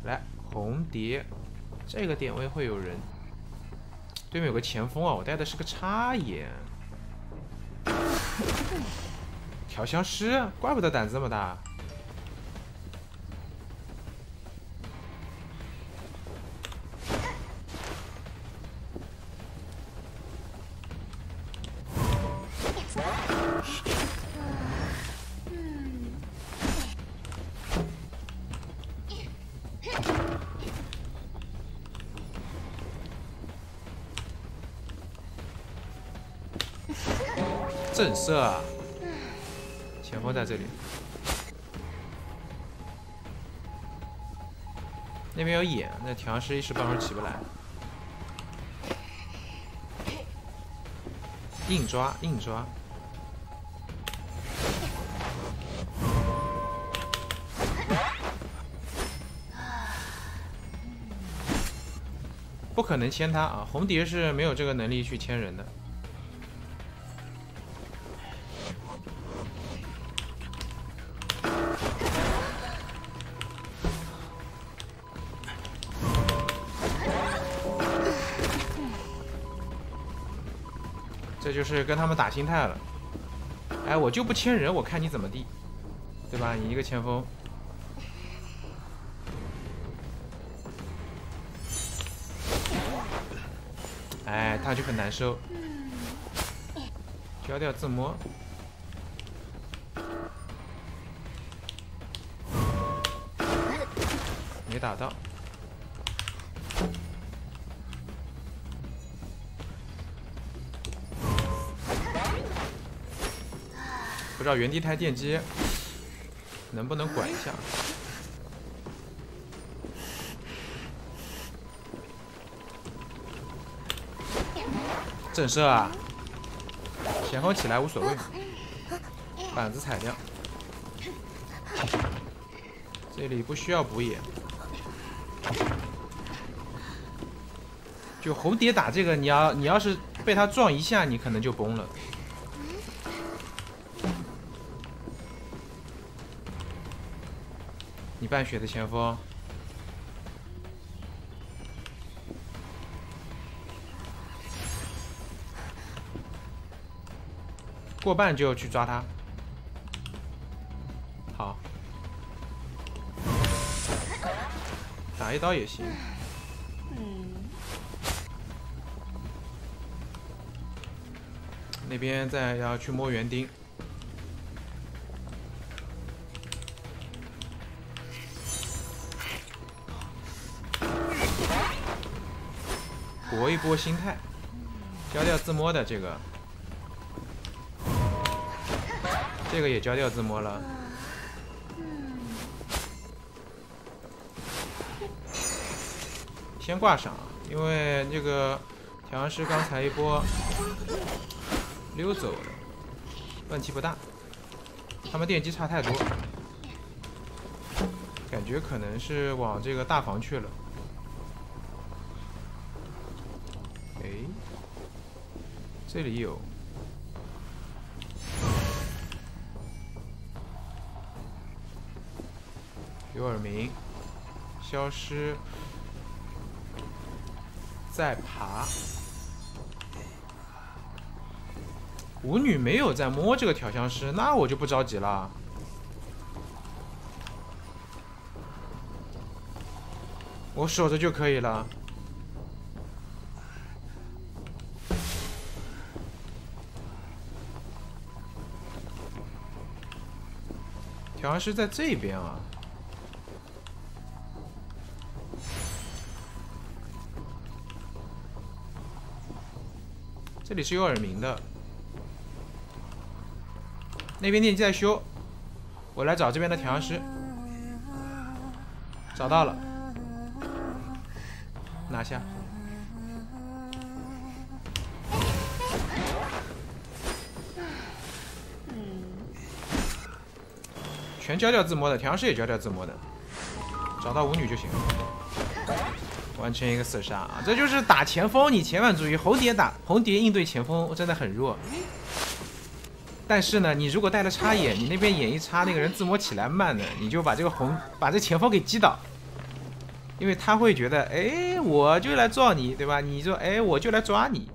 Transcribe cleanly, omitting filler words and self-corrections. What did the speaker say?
来，红蝶，这个点位会有人。对面有个前锋啊，我带的是个插眼。调香师，怪不得胆子这么大。震慑啊！前锋在这里，那边有眼，那调香师一时半会儿起不来。硬抓，硬抓。不可能牵他啊！红蝶是没有这个能力去牵人的。这就是跟他们打心态了。哎，我就不牵人，我看你怎么地，对吧？你一个前锋。哎，他就很难受。交掉自摸。没打到。不知道原地台电击能不能管一下？震慑啊！前锋起来无所谓，板子踩掉。这里不需要补野。就红蝶打这个，你要是被他撞一下，你可能就崩了。你半血的前锋，过半就去抓他。好，打一刀也行。那边再要去摸园丁。搏一波心态，交掉自摸的这个也交掉自摸了。先挂上，因为这个调香师刚才一波溜走了，问题不大。他们电击差太多，感觉可能是往这个大房去了。这里有耳鸣，消失，再爬。舞女没有在摸这个调香师，那我就不着急了。我守着就可以了。调香师在这边啊，这里是有耳鸣的，那边电击在修，我来找这边的调香师，找到了，拿下。全交掉自摸的，调香师也交掉自摸的，找到舞女就行了，完成一个4杀啊！这就是打前锋，你千万注意，红蝶应对前锋真的很弱。但是呢，你如果带了插眼，你那边眼一插，那个人自摸起来慢的，你就把这个前锋给击倒。 因为他会觉得，哎，我就来撞你，对吧？你说，哎，我就来抓你，